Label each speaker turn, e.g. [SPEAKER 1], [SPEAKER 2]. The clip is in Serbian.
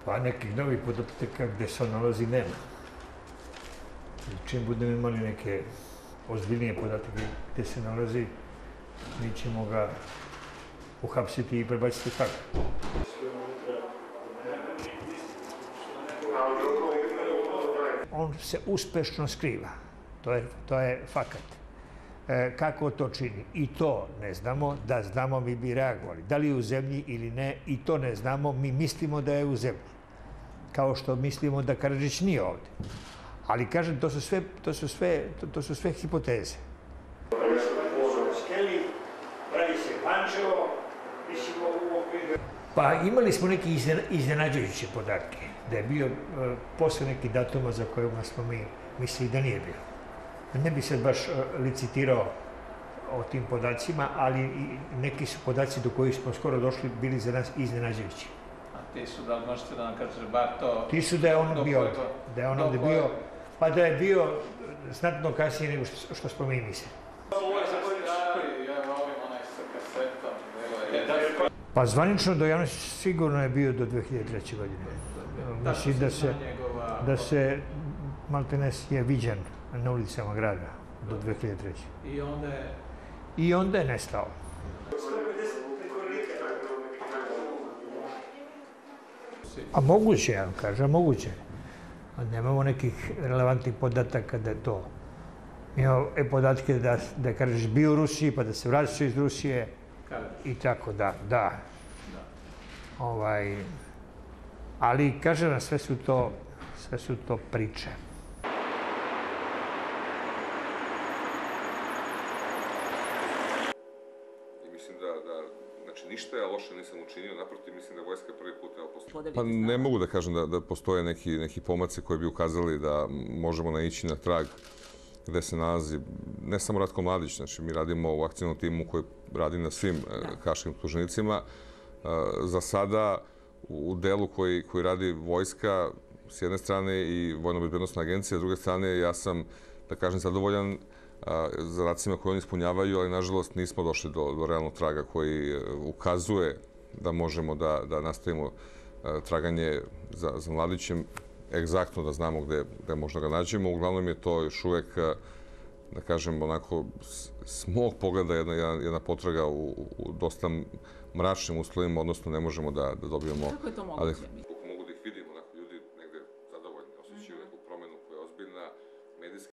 [SPEAKER 1] Pa nekih novih podataka gde se on nalazi nema. Čim budemo imali neke ozbiljnije podatke gde se nalazi, mi ćemo ga uhapsiti i prebaciti u Hag. On se uspešno skriva. To je fakat. Kako to čini? I to ne znamo. Da znamo, mi bi reagovali. Da li je u zemlji ili ne, i to ne znamo. Mi mislimo da je u zemlji. Kao što mislimo da Karadzic nije ovde. Ali, kažem, to su sve hipoteze. Pa imali smo neke iznenađujuće podatke. Da je bio posle nekih datuma za kojima smo mi mislili da nije bio. Ne bi se baš licitirao o tim podacima, ali neki su podaci do kojih smo skoro došli bili za nas iznenađujući.
[SPEAKER 2] A ti su, da li možete da nam kažete bar to...
[SPEAKER 1] Ti su da je on bio ovde. Da je on ovde bio, pa da je bio znatno kasnije nego što smo mi mislili. Pa zvanično do javnosti sigurno je bio do 2003. godine. Mislim da se maltene je viđen na ulicama grada do 2003. I onda je nestao. A moguće, ja vam kažem, moguće. Nemamo nekih relevantnih podataka da je to. Imamo podatke da je Karadzic bio u Rusiji, pa da se vraća iz Rusije i tako da. Ali, kažem vam, sve su to priče.
[SPEAKER 3] Mislim da, znači, ništa ja loše nisam učinio, naprotiv, mislim da vojska prvi put postala. Pa ne mogu da kažem da postoje neki pomaci koji bi ukazali da možemo naići na trag gde se nalazi ne samo Ratko Mladić, znači mi radimo u akcijnom timu koji radi na svim haškim optuženicima. Za sada u delu koji radi vojska s jedne strane i Vojno-bezbednosna agencija, s druge strane ja sam, da kažem, zadovoljan zadacima koje oni ispunjavaju, ali nažalost nismo došli do realnog traga koji ukazuje da možemo da nastavimo traganje za Mladićem, egzaktno da znamo gde možda ga nađemo. Uglavnom je to još uvek, da kažem, onako s mog pogleda jedna potraga u dosta mračnim uslovima, odnosno ne možemo da dobijemo...
[SPEAKER 4] Kako je to moguće?